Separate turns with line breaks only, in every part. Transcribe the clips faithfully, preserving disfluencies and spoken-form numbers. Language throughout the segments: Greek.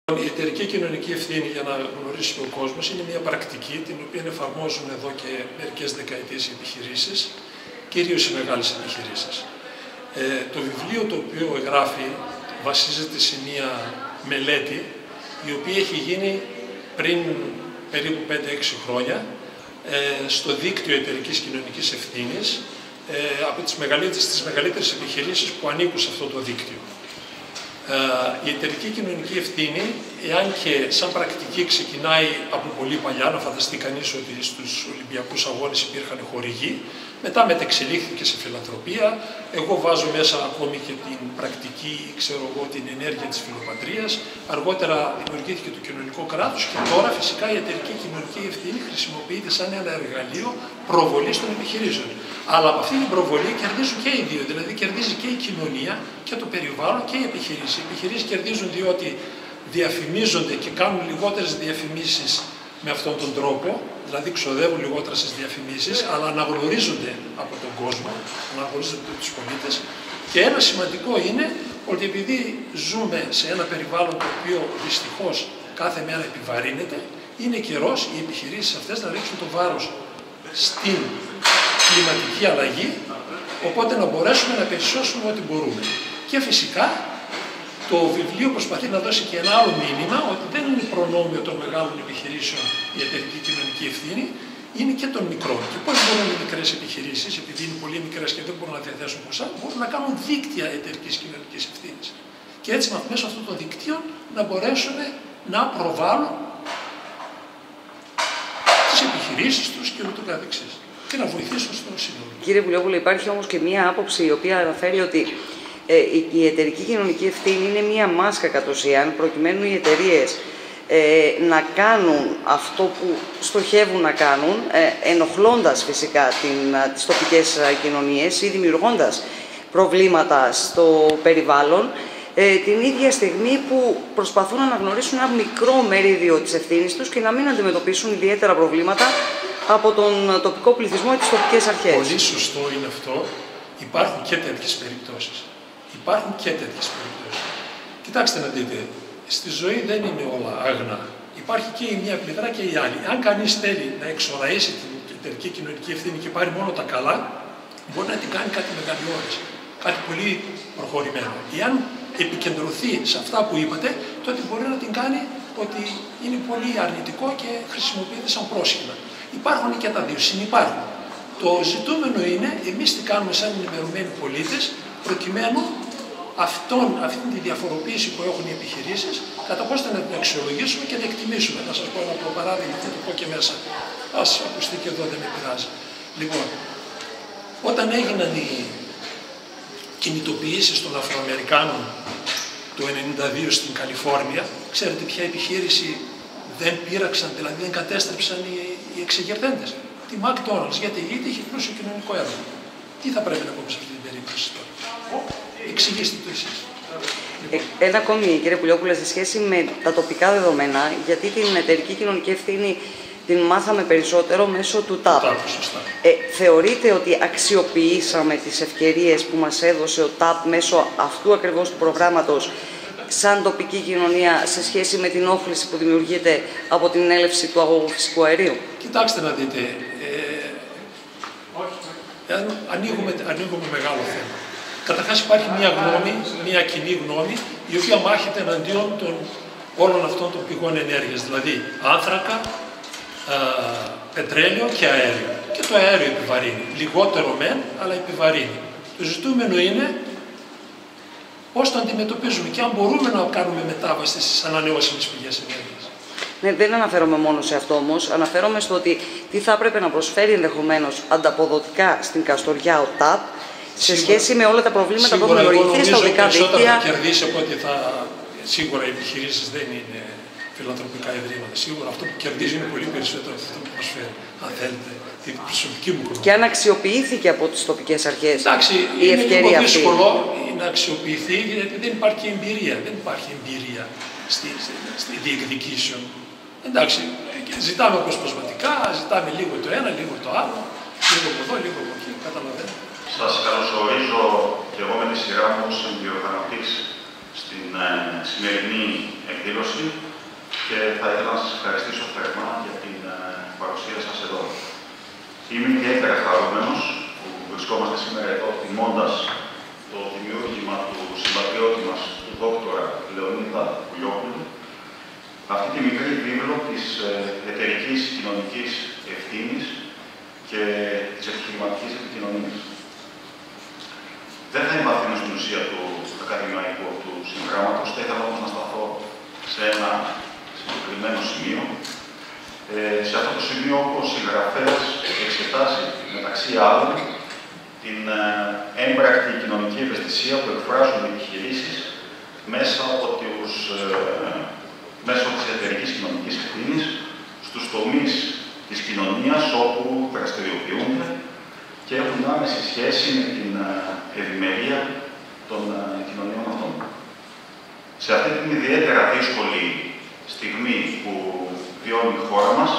Η εταιρική κοινωνική ευθύνη, για να γνωρίσει ο κόσμος, είναι μια πρακτική την οποία εφαρμόζουν εδώ και μερικές δεκαετίες οι επιχειρήσεις, κυρίως οι μεγάλες επιχειρήσεις. Ε, το βιβλίο το οποίο εγγράφει βασίζεται σε μια μελέτη η οποία έχει γίνει πριν περίπου πέντε έξι χρόνια ε, στο δίκτυο εταιρικής κοινωνικής ευθύνης ε, από τις μεγαλύτερες, τις μεγαλύτερες επιχειρήσεις που ανήκουν σε αυτό το δίκτυο. Η εταιρική κοινωνική ευθύνη, εάν και σαν πρακτική ξεκινάει από πολύ παλιά, να φανταστεί κανείς ότι στους Ολυμπιακούς Αγώνες υπήρχαν χορηγοί, μετά μετεξελίχθηκε σε φιλανθρωπία. Εγώ βάζω μέσα ακόμη και την πρακτική, ξέρω εγώ, την ενέργεια της φιλοπατρίας. Αργότερα δημιουργήθηκε το κοινωνικό κράτος και τώρα φυσικά η εταιρική κοινωνική ευθύνη χρησιμοποιείται σαν ένα εργαλείο προβολής των επιχειρήσεων. Αλλά από αυτή την προβολή κερδίζουν και οι δύο, δηλαδή κερδίζει και η κοινωνία και το περιβάλλον και οι επιχειρήσεις. Οι επιχειρήσεις κερδίζουν διότι διαφημίζονται και κάνουν λιγότερες διαφημίσεις με αυτόν τον τρόπο, δηλαδή ξοδεύουν λιγότερα στις διαφημίσεις, αλλά αναγνωρίζονται από τον κόσμο, αναγνωρίζονται από τους πολίτες. Και ένα σημαντικό είναι ότι επειδή ζούμε σε ένα περιβάλλον το οποίο δυστυχώς κάθε μέρα επιβαρύνεται, είναι καιρός οι επιχειρήσεις αυτές να ρίξουν το βάρος στην κλιματική αλλαγή, οπότε να μπορέσουμε να περισσώσουμε ό,τι μπορούμε. Και φυσικά το βιβλίο προσπαθεί να δώσει και ένα άλλο μήνυμα, ότι δεν είναι προνόμιο των μεγάλων επιχειρήσεων η εταιρική κοινωνική ευθύνη, είναι και των μικρών. Και πώς μπορούν οι μικρές επιχειρήσεις, επειδή είναι πολύ μικρές και δεν μπορούν να διαθέσουν ποσά, μπορούν να κάνουν δίκτυα εταιρικής κοινωνικής ευθύνης. Και έτσι μέσω αυτών των δικτύων να μπορέσουν να προβάλλουν τις επιχειρήσεις τους και ούτω καθεξής. Και να βοηθήσουν στο σύνολο.
Κύριε Βουλιόπουλε, υπάρχει όμως και μία άποψη η οποία αναφέρει ότι ε, η εταιρική κοινωνική ευθύνη είναι μία μάσκα κατ' ουσίαν, προκειμένου οι εταιρείες ε, να κάνουν αυτό που στοχεύουν να κάνουν, ε, ενοχλώντας φυσικά την, τις τοπικές κοινωνίες ή δημιουργώντας προβλήματα στο περιβάλλον, ε, την ίδια στιγμή που προσπαθούν να αναγνωρίσουν ένα μικρό μερίδιο της ευθύνης τους και να μην αντιμετωπίσουν ιδιαίτερα προβλήματα από τον τοπικό πληθυσμό ή τις τοπικές αρχές.
Πολύ σωστό είναι αυτό. Υπάρχουν και τέτοιες περιπτώσεις. Υπάρχουν και τέτοιες περιπτώσεις. Κοιτάξτε να δείτε, στη ζωή δεν είναι όλα άγνα. Υπάρχει και η μία πλευρά και η άλλη. Αν κανείς θέλει να εξοραίσει την εταιρική κοινωνική ευθύνη και πάρει μόνο τα καλά, μπορεί να την κάνει κάτι μεγαλειώδες, κάτι πολύ προχωρημένο. Εάν επικεντρωθεί σε αυτά που είπατε, τότε μπορεί να την κάνει ότι είναι πολύ αρνητικό και χρησιμοποιείται σαν πρόσχημα. Υπάρχουν και τα δύο, συνυπάρχουν. Το ζητούμενο είναι εμείς τι κάνουμε σαν ενημερωμένοι πολίτες, προκειμένου αυτόν, αυτή τη διαφοροποίηση που έχουν οι επιχειρήσεις, κατά πόσο να την αξιολογήσουμε και να εκτιμήσουμε. Να σας πω ένα απλό παράδειγμα, θα το πω και μέσα. Ας ακουστεί και εδώ, δεν με πειράζει. Λοιπόν, όταν έγιναν οι κινητοποιήσεις των Αφροαμερικάνων το ενενήντα δύο στην Καλιφόρνια, ξέρετε ποια επιχείρηση δεν πείραξαν, δηλαδή δεν κατέστρεψαν οι, οι εξεγερθέντες? Τη McDonald's, γιατί, γιατί είχε πλούσιο κοινωνικό έργο. Τι θα πρέπει να πούμε σε αυτή την περίπτωση τώρα? Εξηγήστε το εσείς.
Ε, ένα ακόμη, κύριε Πουλιόπουλε, σε σχέση με τα τοπικά δεδομένα, γιατί την εταιρική κοινωνική ευθύνη την μάθαμε περισσότερο μέσω του ΤΑΠ. Ε, θεωρείτε ότι αξιοποιήσαμε τις ευκαιρίες που μας έδωσε ο ΤΑΠ μέσω αυτού ακριβώς του προγράμματος σαν τοπική κοινωνία σε σχέση με την όχληση που δημιουργείται από την έλευση του αγωγού φυσικού αερίου?
Κοιτάξτε να δείτε, ε, ανοίγουμε, ανοίγουμε μεγάλο θέμα. Καταρχάς υπάρχει μια γνώμη, μια κοινή γνώμη, η οποία μάχεται εναντίον των όλων αυτών των πηγών ενέργειας, δηλαδή άνθρακα, α, πετρέλαιο και αέριο. Και το αέριο επιβαρύνει. Λιγότερο μεν, αλλά επιβαρύνει. Το ζητούμενο είναι πώς το αντιμετωπίζουμε και αν μπορούμε να κάνουμε μετάβαση στις ανανεώσιμες πηγές ενέργειας.
Ναι, δεν αναφέρομαι μόνο σε αυτό όμως. Αναφέρομαι στο ότι τι θα έπρεπε να προσφέρει ενδεχομένως ανταποδοτικά στην Καστοριά ο ΤΑΠ σε σίγουρα, σχέση με όλα τα προβλήματα που έχουν δημιουργηθεί στα οδικά δίκτυα.
Θα κερδίσει από ότι θα. Σίγουρα οι επιχειρήσεις δεν είναι φιλανθρωπικά ιδρύματα. Σίγουρα αυτό που κερδίζει είναι πολύ περισσότερο από αυτό που προσφέρει. Αν θέλετε, την προσωπική μου γνώμη.
Και αν αξιοποιήθηκε από τις τοπικές αρχές.
Εντάξει,
η
είναι
ευκαιρία
λίγο
αυτή.
δύσκολο να αξιοποιηθεί, γιατί δεν υπάρχει εμπειρία. Δεν υπάρχει εμπειρία στη, στη διεκδικήσεων. Εντάξει, ζητάμε αποσπασματικά, ζητάμε λίγο το ένα, λίγο το άλλο, λίγο από εδώ, λίγο από εκεί. Καταλαβαίνετε.
Σας καλωσορίζω και εγώ με τη σειρά μου στην διοργανωτής στην ε, σημερινή εκδήλωση και θα ήθελα να σας ευχαριστήσω θερμά για την ε, παρουσία σας εδώ. Είμαι ιδιαίτερα χαρούμενος που βρισκόμαστε σήμερα εδώ τιμώντας το δημιούργημα του συμπατριώτη μας, του δόκτωρα Λεωνίδα Πουλιόπουλου, αυτή τη μικρή βίβλο της εταιρικής κοινωνικής ευθύνης και της επιχειρηματικής επικοινωνίας. Δεν θα εμβαθύνω στην ουσία του ακαδημαϊκού του συγγράμματος, θα ήθελα όμως να σταθώ σε ένα συγκεκριμένο σημείο. Ε, σε αυτό το σημείο, ο συγγραφέας εξετάζει μεταξύ άλλων την ε, έμπρακτη κοινωνική ευαισθησία που εκφράζουν οι επιχειρήσεις μέσα από τους, ε, μέσω της εταιρικής κοινωνικής ευθύνης στους τομείς της κοινωνίας όπου δραστηριοποιούνται και έχουν άμεση σχέση με την ευημερία των κοινωνιών αυτών. Σε αυτή την ιδιαίτερα δύσκολη στιγμή που βιώνει η χώρα μας,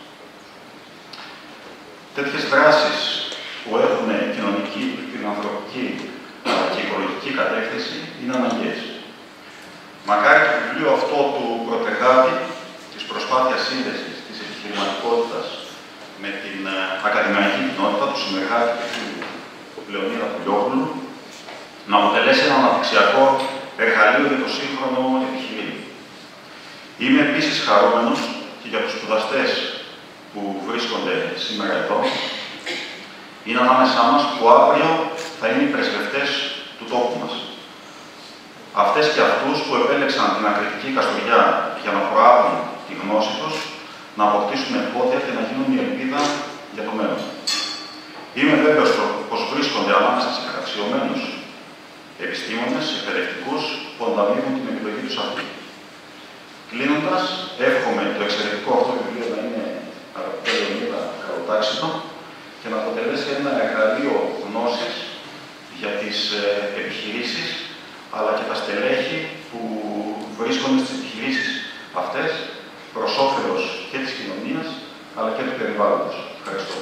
τέτοιες δράσεις που έχουν κοινωνική, φιλανθρωπική και οικολογική κατεύθυνση είναι αναγκαίες. Μακάρι το βιβλίο αυτό του προτεργάτη της προσπάθειας σύνδεσης της επιχειρηματικότητας με την ακαδημαϊκή κοινότητα του συνεργάτη του Λεωνίδα Πουλιόπουλου να αποτελέσει ένα αναπτυξιακό εργαλείο για το σύγχρονο επιχειρήν. Είμαι επίσης χαρούμενος και για τους σπουδαστές που βρίσκονται σήμερα εδώ. Είναι ανάμεσά μας που αύριο θα είναι οι πρεσβευτές του τόπου μας. Αυτές και αυτούς που επέλεξαν την ακριτική Καστοριά για να προάγουν τη γνώση τους, να αποκτήσουν εφόδια και να γίνουν η ελπίδα για το μέλλον. Είμαι βέβαιος πως βρίσκονται ανάμεσα σε καταξιωμένους επιστήμονες, εκπαιδευτικούς που ανταμείβουν την επιλογή τους αυτή. Κλείνοντας, εύχομαι το εξαιρετικό αυτό βιβλίο να είναι αγαπητέ Λεωνίδα καλοτάξιτο και να αποτελέσει ένα εργαλείο γνώσης για τις επιχειρήσεις αλλά και τα στελέχη που βρίσκονται στις επιχειρήσεις αυτές προς όφελος και της κοινωνίας αλλά και του περιβάλλοντος. Ευχαριστώ.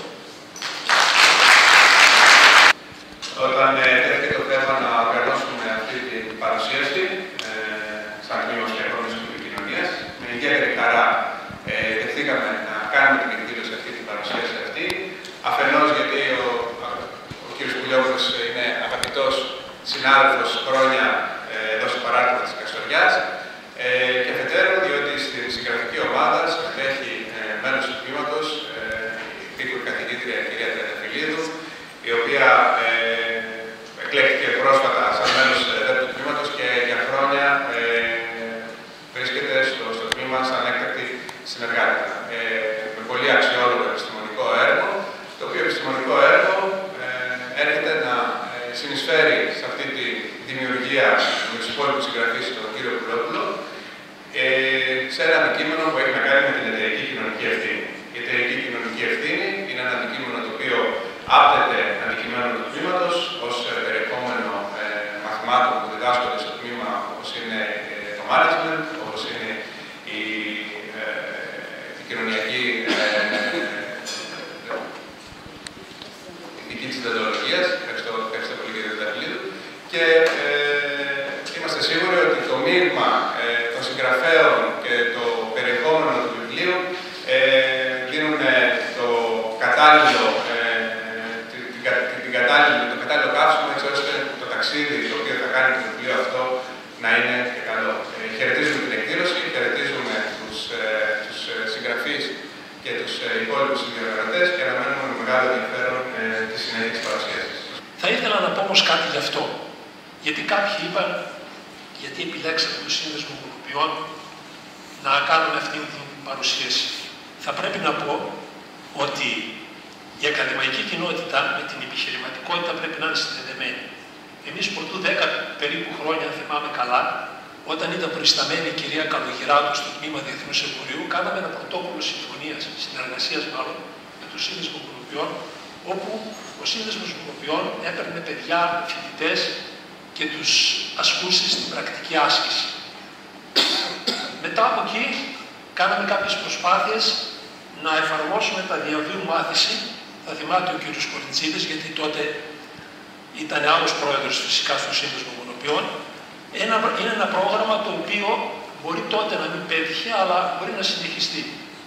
Όταν τέθηκε το θέμα να οργανώσουμε αυτή την παρουσίαση ε, σαν τμήμα της Διαχώρησης της Επικοινωνίας, με ιδιαίτερη χαρά ε, δεχτήκαμε να κάνουμε την εκδήλωση αυτή, την παρουσίαση αυτή. Αφενός γιατί ο, ο κ. Πουλιόπουλος είναι αγαπητός συνάδελφος χρόνια ε, εδώ στο παράρτημα της Καστοριάς ε, και αφετέρου διότι στην συγγραφική ομάδα συμμετέχει ε, μέλος του τμήματος ε, η επίκουρη καθηγήτρια κυρία Τριανταφυλλίδου, η οποία ε, εκλέχθηκε πρόσφατα σαν μέλος ε, του τμήματος και για χρόνια ε, βρίσκεται στο, στο τμήμα σαν έκτακτη συνεργάτη. Ε, με πολύ αξιόλογο επιστημονικό έργο, το οποίο επιστημονικό έργο ε, έρχεται να ε, συνεισφέρει σε αυτή τη δημιουργία με τους υπόλοιπους συγγραφείς τον κύριο Πουλιόπουλο ε, σε ένα αντικείμενο που έχει να κάνει με την εταιρική κοινωνική ευθύνη. Η εταιρική κοινωνική ευθύνη είναι ένα αντικείμενο το οποίο άπτεται αντικειμένου του τμήματος ως περιεχόμενο ε, μαθημάτων που διδάσκονται στο τμήμα, όπως είναι ε, το management, όπως είναι η, ε, η κοινωνιακή ηθική της δεντρολογίας. Ευχαριστώ, ευχαριστώ πολύ κύριε Τριανταφυλλίδου. Και ε, είμαστε σίγουροι ότι το μείγμα ε, των συγγραφέων και το περιεχόμενο του βιβλίου ε, δίνουν το κατάλληλο την κατάλληλη, το κατάλληλο καύσιμο, έτσι ώστε το ταξίδι το οποίο θα κάνει το βιβλίο αυτό να είναι και καλό. Ε, χαιρετίζουμε την εκδήλωση, χαιρετίζουμε τους, ε, τους ε, συγγραφείς και τους ε, υπόλοιπους συνδιοργανωτές και αναμένουμε με μεγάλο ενδιαφέρον ε, τη συνέχεια της παρουσίασης.
Θα ήθελα να πω όμως κάτι γι' αυτό. Γιατί κάποιοι είπαν, γιατί επιλέξατε το Σύνδεσμο Μονοπιών να κάνουν αυτή την παρουσίαση. Θα πρέπει να πω ότι η ακαδημαϊκή κοινότητα με την επιχειρηματικότητα πρέπει να είναι συνδεδεμένη. Εμείς πρωτού δέκα περίπου χρόνια, αν θυμάμαι καλά, όταν ήταν προϊσταμένη η κυρία Καλογυράτου στο τμήμα Διεθνούς Εμπορίου, κάναμε ένα πρωτόκολλο συμφωνίας, συνεργασίας μάλλον, με το Σύνδεσμο Μονοπιών, όπου ο Σύνδεσμος Μονοπιών έπαιρνε παιδιά, φοιτητές και τους ασκούσε στην πρακτική άσκηση. Μετά από εκεί, κάναμε κάποιες προσπάθειες να εφαρμόσουμε τα διαβίου μάθηση. Θα θυμάται ο κ. Κοριτσίδης, γιατί τότε ήταν άλλος πρόεδρος φυσικά στο Σύνδεσμο Μονοπιών, Ένα, είναι ένα πρόγραμμα το οποίο μπορεί τότε να μην πέτυχε, αλλά μπορεί να συνεχιστεί.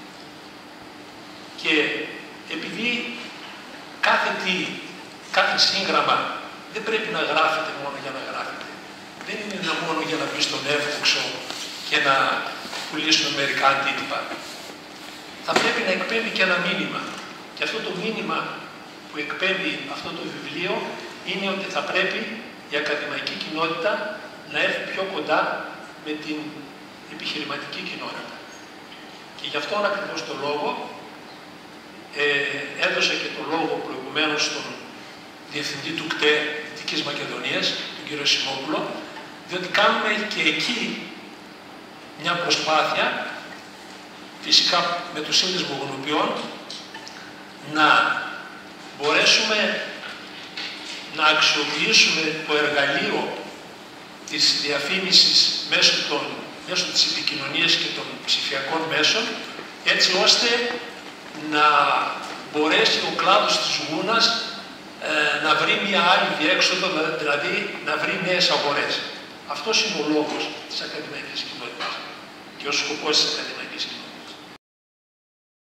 Και επειδή κάθε τι, κάθε σύγγραμμα δεν πρέπει να γράφεται μόνο για να γράφεται. Δεν είναι ένα μόνο για να μπει στον εύκοξο και να πουλήσουμε μερικά αντίτυπα. Θα πρέπει να εκπέμπει και ένα μήνυμα. Και αυτό το μήνυμα που εκπέμπει αυτό το βιβλίο είναι ότι θα πρέπει η ακαδημαϊκή κοινότητα να έρθει πιο κοντά με την επιχειρηματική κοινότητα. Και γι' αυτόν ακριβώς το λόγο ε, έδωσα και το λόγο προηγουμένως στον Διευθυντή του ΚΤΕ Δυτικής Μακεδονίας, τον κύριο Σιμόπουλο, διότι κάνουμε και εκεί μια προσπάθεια, φυσικά με το Σύνδεσμο Γονοποιών, να μπορέσουμε να αξιοποιήσουμε το εργαλείο της διαφήμισης μέσω, των, μέσω της επικοινωνίας και των ψηφιακών μέσων, έτσι ώστε να μπορέσει ο κλάδος της γούνας ε, να βρει μια άλλη διέξοδο, δηλαδή να βρει νέες αγορές. Αυτός είναι ο λόγος της ακαδημαϊκής κοινότητας και ο σκοπός της ακαδημαϊκής κοινότητας.